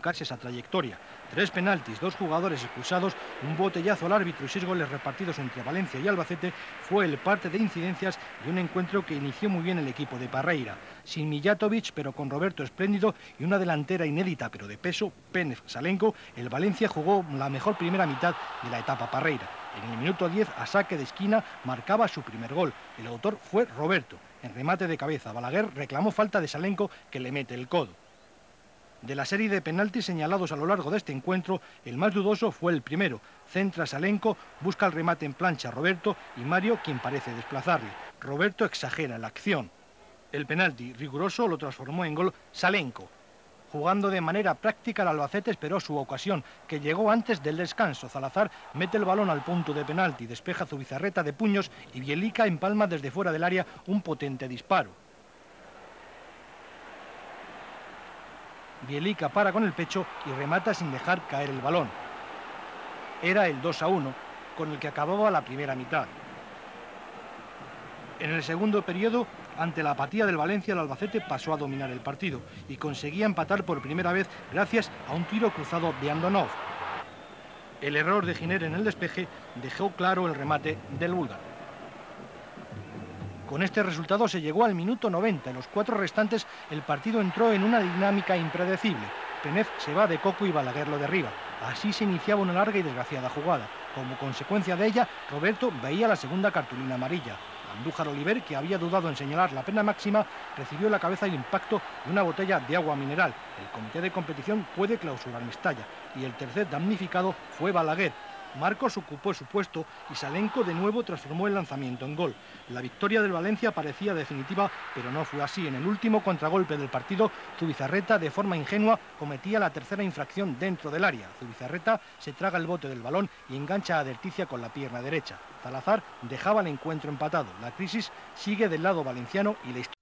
esa trayectoria. 3 penaltis, 2 jugadores expulsados, un botellazo al árbitro y 6 goles repartidos entre Valencia y Albacete fue el parte de incidencias de un encuentro que inició muy bien el equipo de Parreira. Sin Mijatovic, pero con Roberto espléndido y una delantera inédita pero de peso, Penef Salenko, el Valencia jugó la mejor primera mitad de la etapa Parreira. En el minuto 10, a saque de esquina, marcaba su primer gol. El autor fue Roberto. En remate de cabeza, Balaguer reclamó falta de Salenko, que le mete el codo. De la serie de penaltis señalados a lo largo de este encuentro, el más dudoso fue el primero. Centra Salenko, busca el remate en plancha Roberto y Mario, quien parece desplazarle. Roberto exagera la acción. El penalti riguroso lo transformó en gol Salenko. Jugando de manera práctica, el Albacete esperó su ocasión, que llegó antes del descanso. Zalazar mete el balón al punto de penalti, despeja Zubizarreta de puños y Bielica empalma desde fuera del área un potente disparo. Bielica para con el pecho y remata sin dejar caer el balón. Era el 2-1, con el que acababa la primera mitad. En el segundo periodo, ante la apatía del Valencia, el Albacete pasó a dominar el partido y conseguía empatar por primera vez gracias a un tiro cruzado de Andonov. El error de Giner en el despeje dejó claro el remate del búlgaro. Con este resultado se llegó al minuto 90. En los 4 restantes el partido entró en una dinámica impredecible. Penef se va de coco y Balaguer lo derriba. Así se iniciaba una larga y desgraciada jugada. Como consecuencia de ella, Roberto veía la segunda cartulina amarilla. Andújar Oliver, que había dudado en señalar la pena máxima, recibió en la cabeza el impacto de una botella de agua mineral. El comité de competición puede clausurar Mestalla. Y el tercer damnificado fue Balaguer. Marcos ocupó su puesto y Salenko de nuevo transformó el lanzamiento en gol. La victoria del Valencia parecía definitiva, pero no fue así. En el último contragolpe del partido, Zubizarreta, de forma ingenua, cometía la tercera infracción dentro del área. Zubizarreta se traga el bote del balón y engancha a Derticia con la pierna derecha. Zalazar dejaba el encuentro empatado. La crisis sigue del lado valenciano y la historia